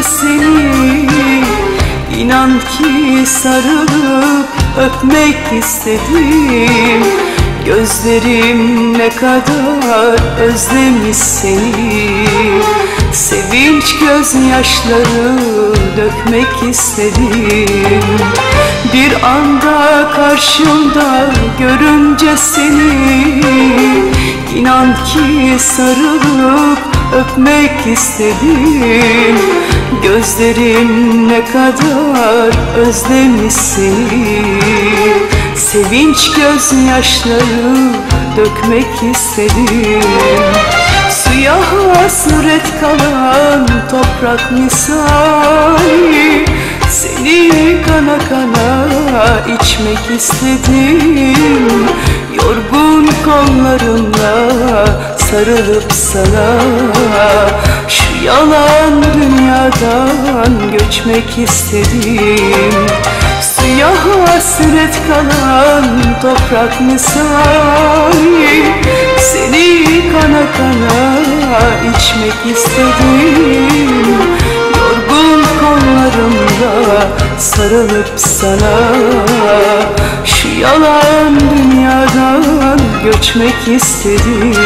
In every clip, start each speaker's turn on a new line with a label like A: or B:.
A: seni, inan ki sarılıp öpmek istedim. Gözlerim ne kadar özlemiş seni, sevinç gözyaşları dökmek istedim. Bir anda karşımda görünce seni, inan ki sarılıp öpmek istedim. Gözlerim ne kadar özlemiş seni, sevinç gözyaşları dökmek istedim. Suya hasret kalan toprak misali, seni kana kana içmek istedim. Yorgun kollarımla sarılıp sana, şu yalan dünyadan göçmek istedim. Suya hasret kalan toprak misali, seni kana kana içmek istedim. Yorgun kollarımla sarılıp sana, şu yalan dünyadan göçmek istedim.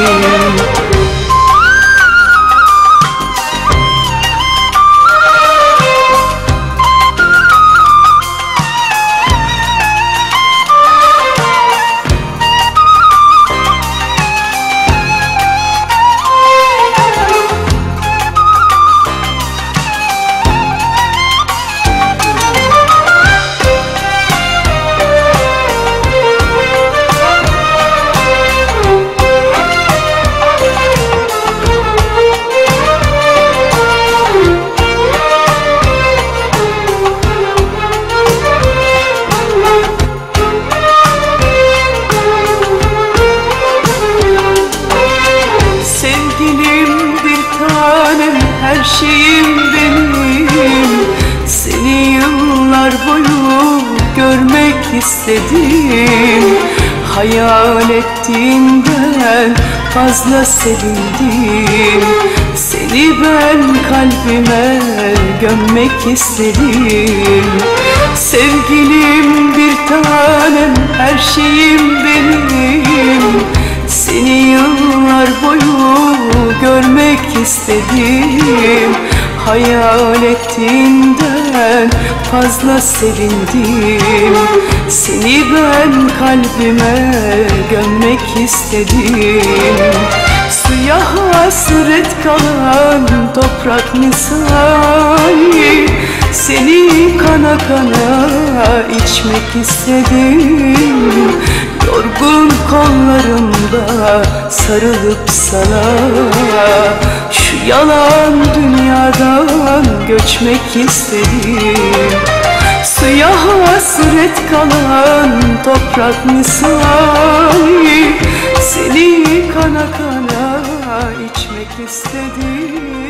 A: Her şeyim benim, seni yıllar boyu görmek istedim. Hayal ettiğimden fazla sevindim. Seni ben kalbime gömmek istedim. Sevgilim bir tanem, her şeyim benim, seni yıllar boyu görmek istedim. Hayal ettiğimden fazla sevindim. Seni ben kalbime gömmek istedim. Suya hasret kalan toprak misali, seni kana kana içmek istedim. Yorgun kollarımda sarılıp sana, şu yalan dünyadan göçmek istedim. Suya hasret kalan toprak misali, seni kana kana içmek istedim.